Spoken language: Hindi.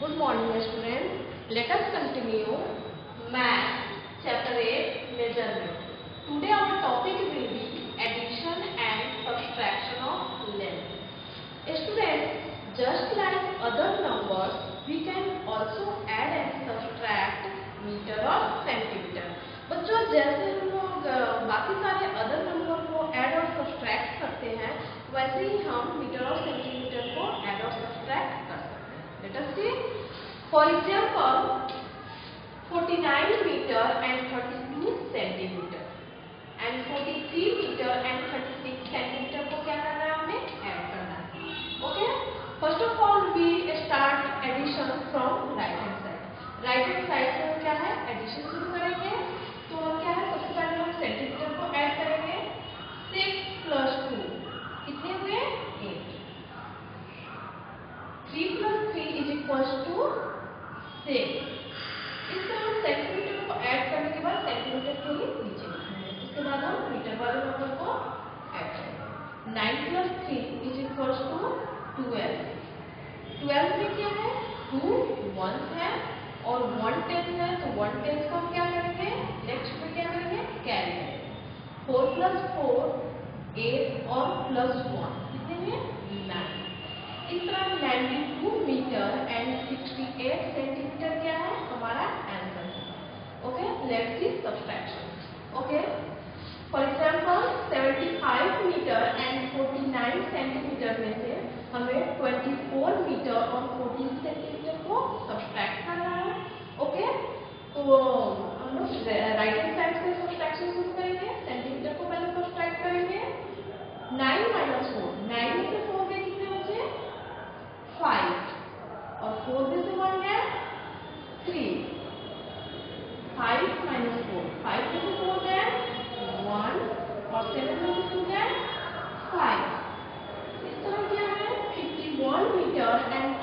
Good morning students. Let us continue Math chapter 8 measurement. Today our topic will be addition and subtraction of length. Students, just like other numbers, we can also add and subtract meter और सेंटीमीटर. बच्चों जैसे हम लोग बाकी सारे अदर नंबर को ऐड और सब्सट्रैक्ट करते हैं, वैसे ही हम मीटर और सेंटीमीटर को ऐड और सब्सट्रैक्ट कर सकते हैं. Let us see. For example, 49 meter and 32 centimeter and 43 meter and 36 centimeter को क्या करना है, हमें ऐड करना है. Okay? First of all, we start addition from right hand side. Right hand side से हम क्या है, addition शुरू करेंगे. तो हम क्या है, सबसे पहले हम सेंटीमीटर को ऐड करेंगे. 6 plus 2 कितने हुए, 8. 3 plus 3 is equals to 6. इस तरह हम सेंटीमीटर को ऐड करने के बाद सेंटीमीटर के लिए नीचे लिखेंगे. इसके बाद हम मीटर वाले नंबर को ऐड करेंगे. 9 plus 3 is equals to 12. 12 में क्या है, 2 1s है और 1 10 है, तो 1 10 को हम क्या करेंगे, नेक्स्ट में क्या करेंगे, कैरी करेंगे. 4 plus 4 8 और प्लस 1 कितने में, 9. इस तरह 92 मीटर एंड 68 सेंटीमीटर क्या है, हमारा आंसर है. Okay, let's see subtraction. Okay, for example 75 metre and 49 centimetre में से हमें 24 मीटर और 14 सेंटीमीटर को सब्सट्रैक्ट करना है. ओके, तो हम लोग राइट हैंड साइड से सब्सट्रैक्शन शुरू करेंगे. सेंटीमीटर को पहले सब्सट्रैक्ट करेंगे. 9 minus 4, 9 में से 4 गए कितने बचे, 5 और 4 में से 1 गया 3. 5 minus 4, 5 में से 4 गया 1 और 7 में से 2 गया 5. इस तरह क्या है, 51 मीटर एंड